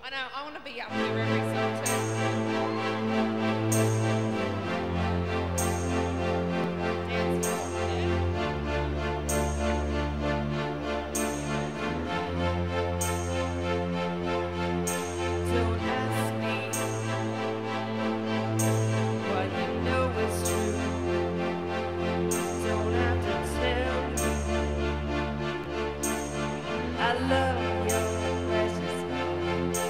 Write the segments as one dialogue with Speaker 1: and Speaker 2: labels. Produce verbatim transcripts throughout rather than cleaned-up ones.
Speaker 1: I know, I want to be up here every song too. Dance floor, yeah. Don't ask me what you know is true. Don't have to tell me I love your precious love.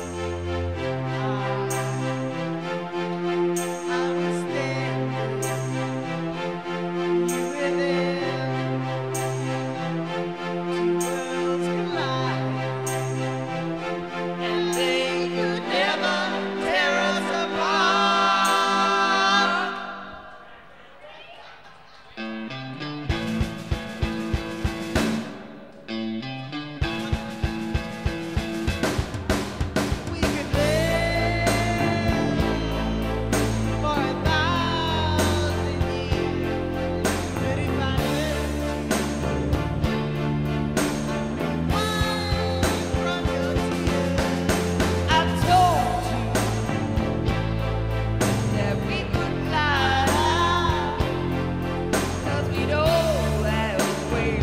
Speaker 1: I was standing, you were there. Two worlds collide, and they could never tear us apart. We could live for a thousand years, but if I let you wine from your tears, I told you that we could fly, 'cause we'd all have a way.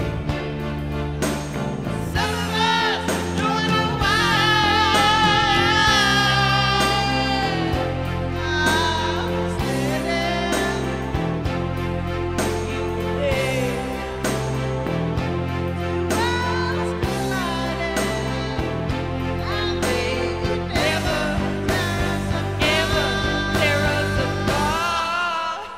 Speaker 1: Some of us don't know why. I'm standing, you were there. Two worlds collided, and they could never tear us apart. Ever tear us apart.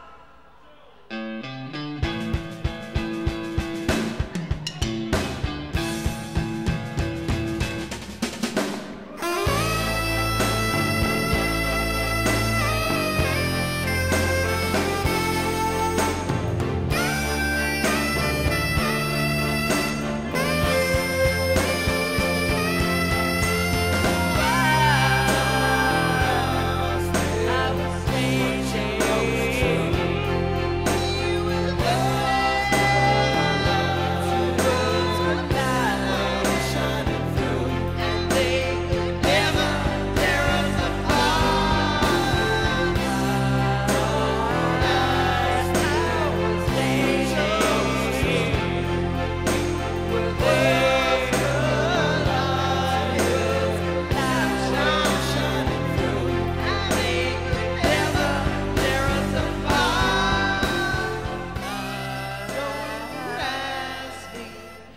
Speaker 1: I was changing. You were there. Two worlds collided, shining through, and they could never tear us apart. I was changing. You were there. Shining through, and they could never tear us apart. Don't ask me.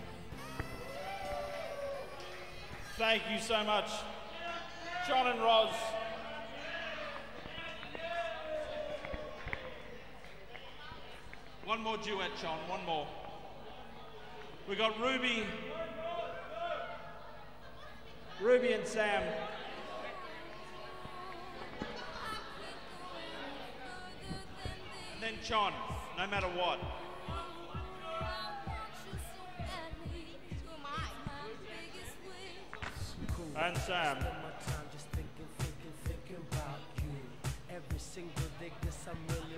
Speaker 2: Thank you so much, John and Roz. One more duet, John, one more. We got Ruby, Ruby and Sam. And then John, no matter what. And Sam.
Speaker 3: My time just thinking, thinking, thinking about you. Every single day, guess I'm really